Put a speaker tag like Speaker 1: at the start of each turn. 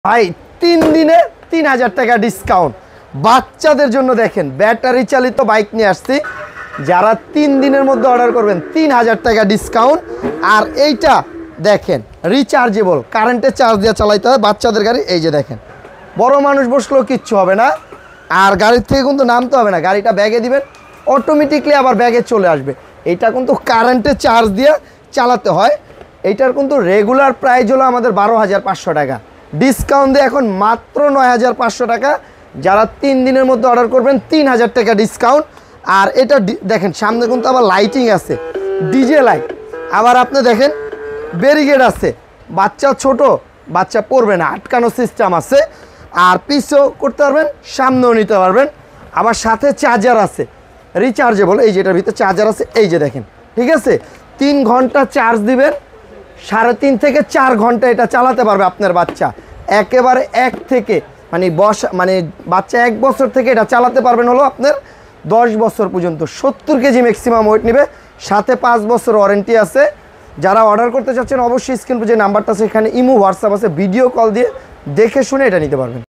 Speaker 1: ভাই 3 দিনে 3000 টাকা ডিসকাউন্ট বাচ্চাদের জন্য। দেখেন ব্যাটারি চালিত বাইক নিয়ে আসছি, যারা 3 দিনের মধ্যে অর্ডার করবেন 3000 টাকা ডিসকাউন্ট। আর এইটা দেখেন রিচার্জেবল, কারেন্টে চার্জ দিয়ে চালাইতে হয় বাচ্চাদের গাড়ি। এই যে দেখেন বড় মানুষ বসলেও কিচ্ছু হবে না, আর গাড়ির থেকে কিন্তু নামতে হবে না, গাড়িটা ব্যাগে দিবেন অটোমেটিকলি আবার ব্যাগে চলে আসবে। এটা কিন্তু কারেন্টে চার্জ দিয়ে চালাতে হয়। এইটার কিন্তু রেগুলার প্রাইস হলো আমাদের 12,500 টাকা, ডিসকাউন্ট দিয়ে এখন মাত্র 9,500 টাকা। যারা 3 দিনের মধ্যে অর্ডার করবেন 3000 টাকা ডিসকাউন্ট। আর এটা দেখেন সামনে কিন্তু আবার লাইটিং আছে, ডিজে লাইট, আবার আপনি দেখেন ব্যারিকেড আছে, বাচ্চা ছোট বাচ্চা পড়বে না, আটকানো সিস্টেম আছে। আর পিছও করতে পারবেন, সামনেও নিতে পারবেন। আবার সাথে চার্জার আছে রিচার্জেবল, এই যেটার ভিতরে চার্জার আছে, এই যে দেখেন, ঠিক আছে। 3 ঘন্টা চার্জ দিবেন, 3.5 থেকে 4 ঘন্টা এটা চালাতে পারবে আপনার বাচ্চা। একেবারে মানে বাচ্চা 1 বছর থেকে এটা চালাতে পারবেন হলো আপনার 10 বছর পর্যন্ত। 70 কেজি ম্যাক্সিমাম ওয়েট নেবে, সাথে 5 বছর ওয়ারেন্টি আছে। যারা অর্ডার করতে চাচ্ছেন অবশ্যই স্ক্রিন যে নাম্বারটা আছে এখানে ইমো হোয়াটসঅ্যাপ আছে, ভিডিও কল দিয়ে দেখে শুনে এটা নিতে পারবেন।